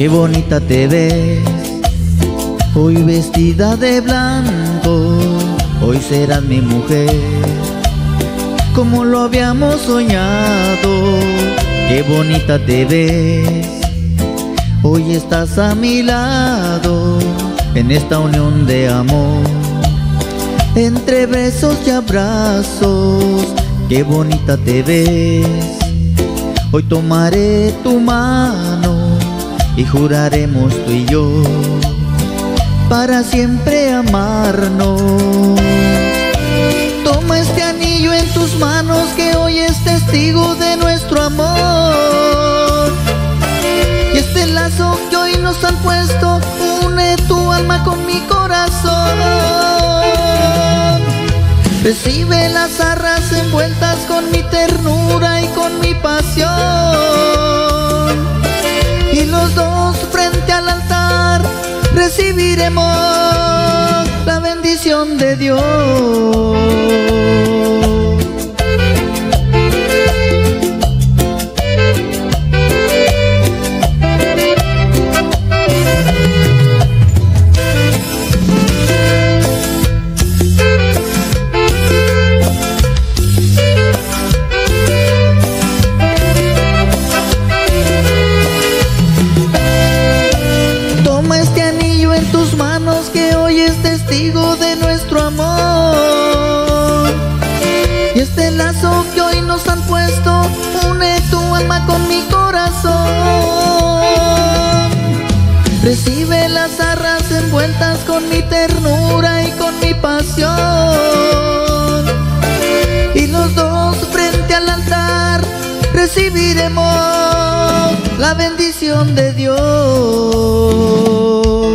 qué bonita te ves, hoy vestida de blanco, hoy serás mi mujer, como lo habíamos soñado. Qué bonita te ves, hoy estás a mi lado, en esta unión de amor, entre besos y abrazos. Qué bonita te ves, hoy tomaré tu mano y juraremos tú y yo para siempre amarnos. Toma este anillo en tus manos que hoy es testigo de nuestro amor, y este lazo que hoy nos han puesto une tu alma con mi corazón. Recibe las arras envueltas con mi ternura y con mi pasión, y los dos frente al altar recibiremos la bendición de Dios. Que hoy es testigo de nuestro amor, y este lazo que hoy nos han puesto une tu alma con mi corazón. Recibe las arras envueltas con mi ternura y con mi pasión, y los dos frente al altar recibiremos la bendición de Dios.